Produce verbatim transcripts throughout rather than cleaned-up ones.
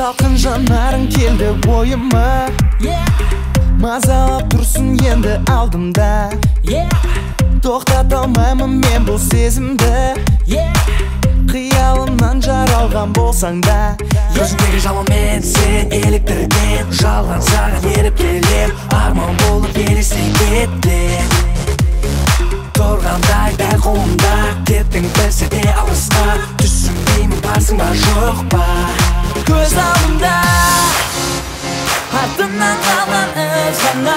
Salqın жанарың келді ойыма, мазалап тұрсын енді алдымда. Тоқтата алмаймын мен бұл сезімді, қиялымнан жаралған болсаң да. Өзіңдегі жалынмен сен еліктірген, жалған саған еріп келем, арман болып елестен кеттің. Тұрғандай дәл қолымда, кеттің білсе де алысқа, түсінбеймін барсың ба жоқ па. Көз алдымда артымнан қалған із ғана,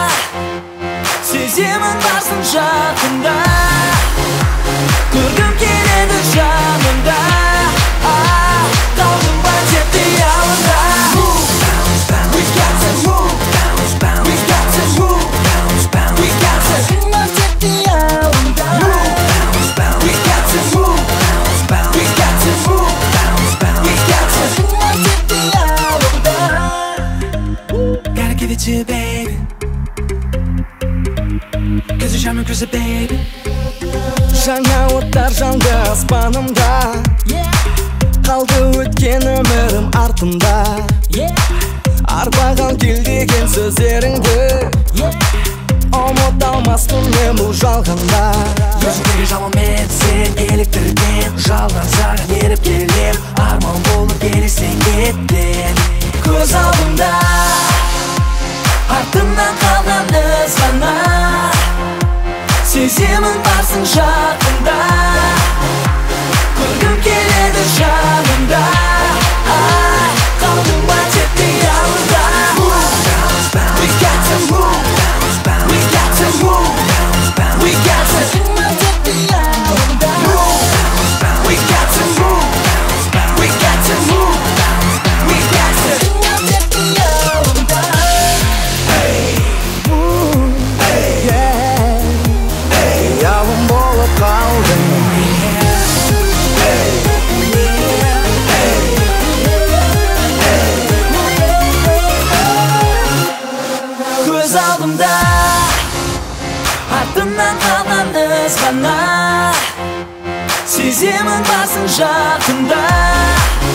сеземін барсың жақында, көргім келеді жанымда. Қалдым ба тек қиялымда. We got to move, we got to move, we got to move тек қиялымда. We got to move, we got to move, we got to move тек қиялымда. Gotta give it to you, baby, cause you're shining crazy, baby. Жаңа оттар жанды аспанымда, қалды өткен өмірім артымда. Арбаған кел деген сөздеріңді, ұмыта алмаспын мен бұл жалғанда. Өзіңдегі жалынмен сен еліктірген, жалған саған еріп келем, арман болып елестен кеттің. Көз алдымда артымнан қалған із ғана, сеземін барсың жақында, көргім келеді жанымда. Қалдым ба тек қиялымда. We got to move, we got to move, we got to move тек қиялымда. We got to move, we got to move, we got to move тек қиялымда. Қиялым болып қалдың. Көз алдымда артымнан қалған із ғана, сеземін барсың жақында.